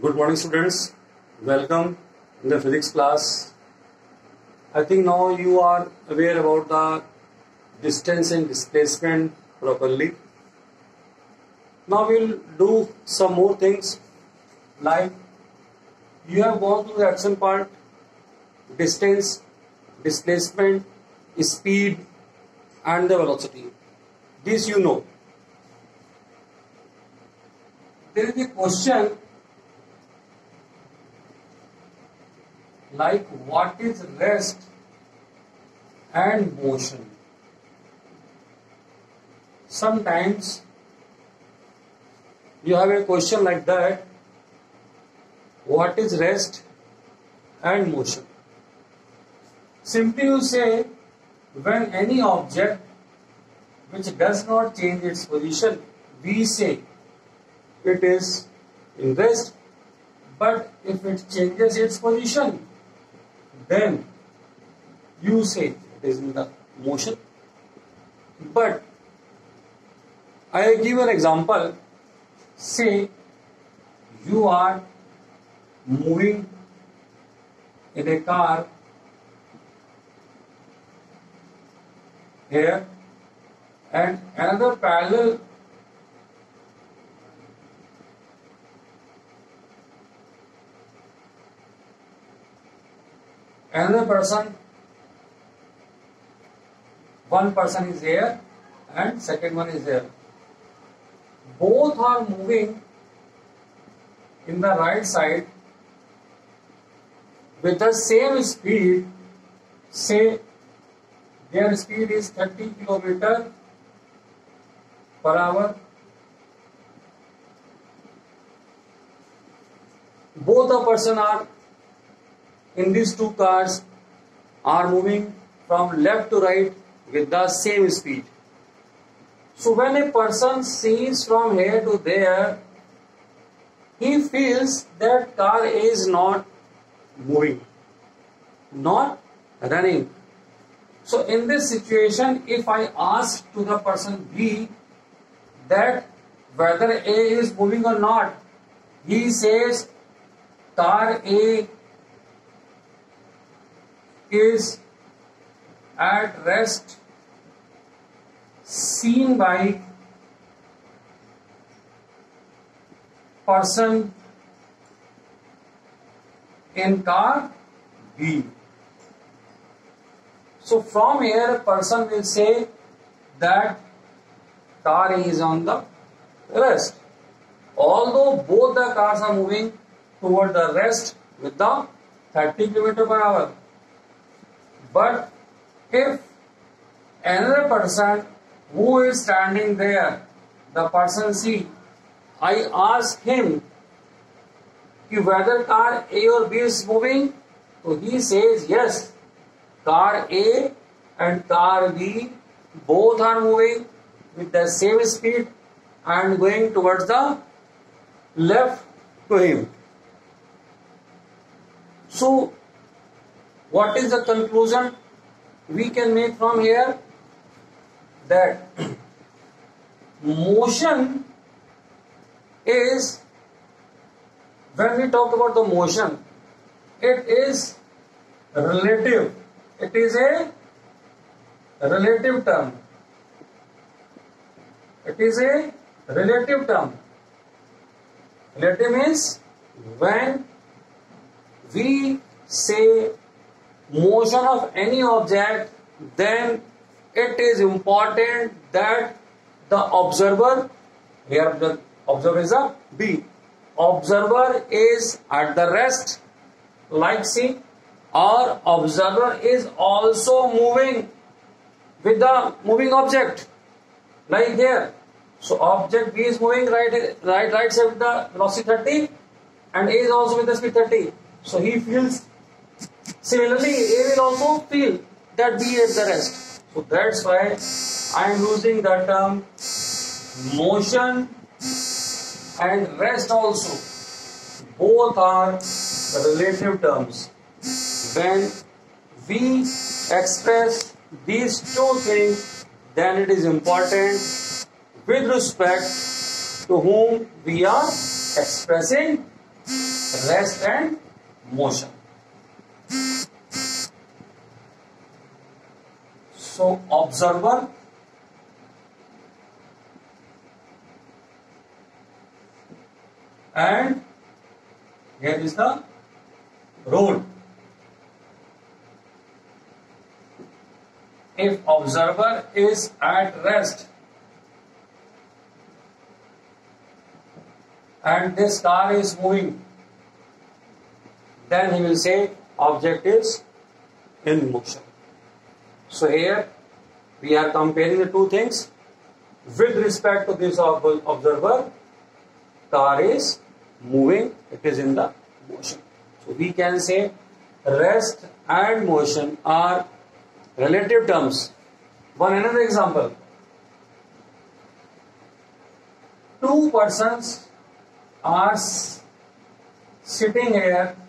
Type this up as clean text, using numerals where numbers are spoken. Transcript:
Good morning, students. Welcome in the physics class. I think now you are aware about the distance and displacement properly. Now we'll do some more things like you have gone through the action part, distance, displacement, speed and the velocity. This you know. There is a question like what is rest and motion. Sometimes you have a question like that, what is rest and motion? Simply you say when any object which does not change its position, we say it is in rest, but if it changes its position, then you say it is in the motion. But I give an example. Say you are moving in a car here and another person, one person is here and second one is there. Both are moving in the right side with the same speed. Say their speed is 30 km/h. Both the person are in these two cars are moving from left to right with the same speed. So when a person sees from here to there, he feels that car A is not moving, not running. So in this situation, if I ask to the person B that whether A is moving or not, he says car A is at rest seen by person in car B. So from here a person will say that car A is on the rest. Although both the cars are moving toward the rest with the 30 km/h. But if another person who is standing there, the person C, I ask him whether car A or B is moving, so he says yes, car A and car B both are moving with the same speed and going towards the left to him. So what is the conclusion we can make from here? That motion is, when we talk about the motion, it is relative. It is a relative term. It is a relative term. Relative means when we say motion of any object, then it is important that the observer, here the observer is a B, observer is at the rest like C, or observer is also moving with the moving object like here. So object B is moving right side with the velocity 30 and A is also with the speed 30. So he feels, similarly A will also feel that B is at the rest. So that's why I am using the term motion and rest also. Both are relative terms. When we express these two things, then it is important with respect to whom we are expressing rest and motion. So observer and here is the role. If observer is at rest and this car is moving, then he will say object is in motion. So here we are comparing the two things. With respect to this observer, car is moving, it is in the motion. So we can say rest and motion are relative terms. One another example. Two persons are sitting here